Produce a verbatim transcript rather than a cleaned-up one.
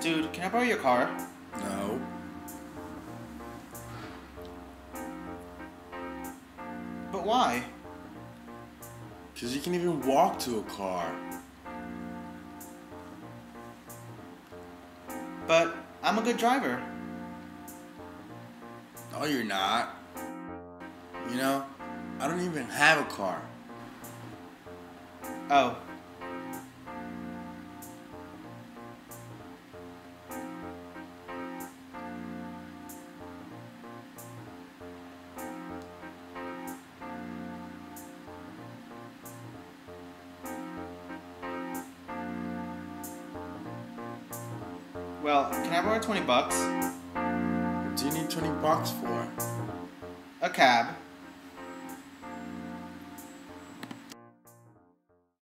Dude, can I borrow your car? No. But why? Because you can even walk to a car. But I'm a good driver. No, you're not. You know, I don't even have a car. Oh. Well, can I borrow twenty bucks? What do you need twenty bucks for? A cab.